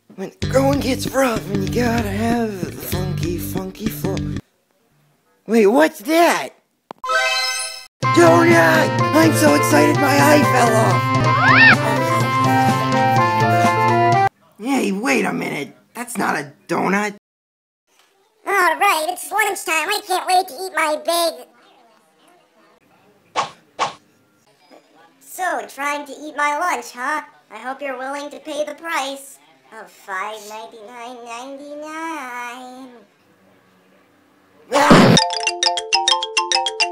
When going gets rough and you gotta have the funky, funky flow. Wait, what's that? Donut! I'm so excited my eye fell off! Hey, wait a minute. That's not a donut. Alright, it's lunchtime. I can't wait to eat my big... So, trying to eat my lunch, huh? I hope you're willing to pay the price of $5.99.99.